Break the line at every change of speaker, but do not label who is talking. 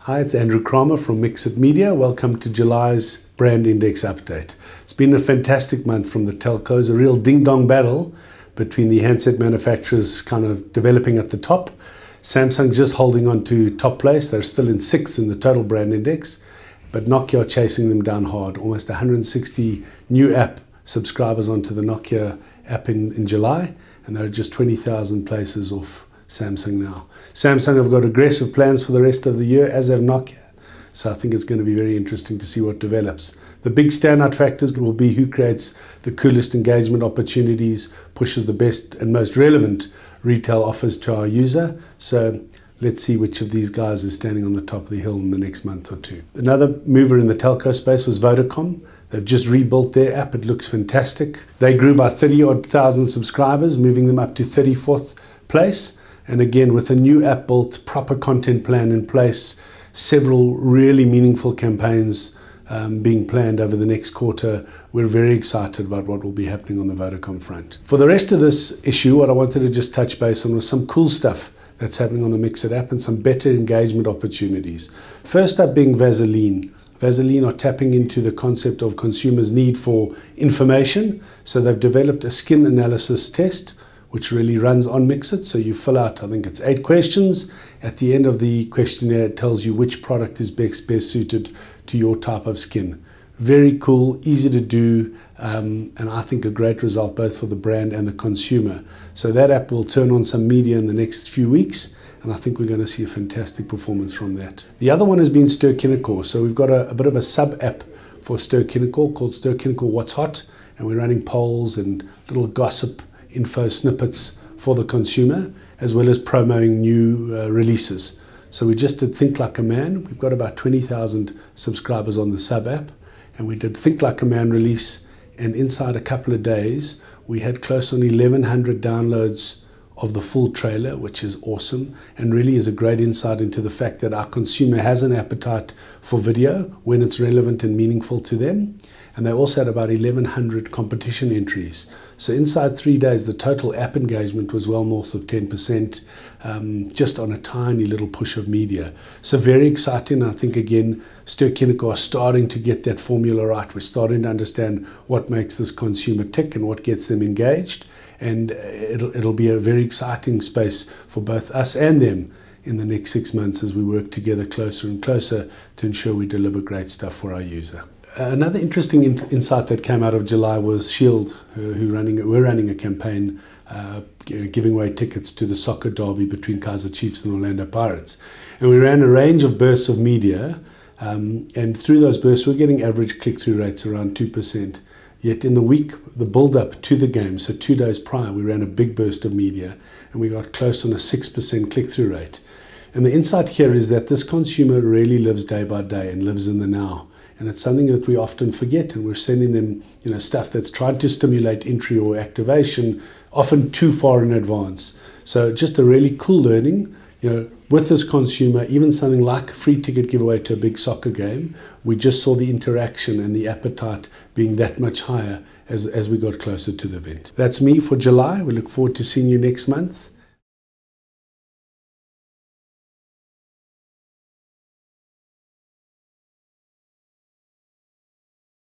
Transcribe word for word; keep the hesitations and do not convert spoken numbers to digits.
Hi, it's Andrew Kramer from Mixit Media. Welcome to July's Brand Index Update. It's been a fantastic month from the telcos, a real ding-dong battle between the handset manufacturers kind of developing at the top. Samsung just holding on to top place. They're still in sixth in the total brand index, but Nokia are chasing them down hard. Almost one hundred sixty new app subscribers onto the Nokia app in, in July, and they're just twenty thousand places off Samsung now. Samsung have got aggressive plans for the rest of the year, as have Nokia. So I think it's going to be very interesting to see what develops. The big standout factors will be who creates the coolest engagement opportunities, pushes the best and most relevant retail offers to our user. So let's see which of these guys is standing on the top of the hill in the next month or two. Another mover in the telco space was Vodacom. They've just rebuilt their app. It looks fantastic. They grew by thirty odd thousand subscribers, moving them up to thirty-fourth place. And again, with a new app built, proper content plan in place, several really meaningful campaigns um, being planned over the next quarter, we're very excited about what will be happening on the Vodacom front. For the rest of this issue, what I wanted to just touch base on was some cool stuff that's happening on the Mixit app and some better engagement opportunities. First up being Vaseline. Vaseline are tapping into the concept of consumers' need for information. So they've developed a skin analysis test, which really runs on Mixit. So you fill out, I think it's eight questions. At the end of the questionnaire, it tells you which product is best, best suited to your type of skin. Very cool, easy to do, um, and I think a great result both for the brand and the consumer. So that app will turn on some media in the next few weeks, and I think we're going to see a fantastic performance from that. The other one has been Ster-Kinekor. So we've got a, a bit of a sub-app for Ster-Kinekor called Ster-Kinekor What's Hot, and we're running polls and little gossip info snippets for the consumer, as well as promoting new uh, releases. So we just did Think Like a Man. We've got about twenty thousand subscribers on the sub app, and we did Think Like a Man release, and inside a couple of days we had close on eleven hundred downloads of the full trailer, which is awesome and really is a great insight into the fact that our consumer has an appetite for video when it's relevant and meaningful to them. And they also had about eleven hundred competition entries. So inside three days, the total app engagement was well north of ten percent, um, just on a tiny little push of media. So very exciting. I think, again, Ster-Kinekor are starting to get that formula right. We're starting to understand what makes this consumer tick and what gets them engaged. And it'll, it'll be a very exciting space for both us and them in the next six months as we work together closer and closer to ensure we deliver great stuff for our user. Another interesting in insight that came out of July was Shield, who, who running we're running a campaign uh, giving away tickets to the soccer derby between Kaizer Chiefs and Orlando Pirates, and we ran a range of bursts of media, um, and through those bursts we're getting average click-through rates around two percent. Yet in the week, the build-up to the game, so two days prior, we ran a big burst of media, and we got close on a six percent click-through rate. And the insight here is that this consumer really lives day by day and lives in the now. And it's something that we often forget, and we're sending them, you know, stuff that's trying to stimulate entry or activation, often too far in advance. So just a really cool learning, you know, with this consumer, even something like a free ticket giveaway to a big soccer game, we just saw the interaction and the appetite being that much higher as, as we got closer to the event. That's me for July. We look forward to seeing you next month.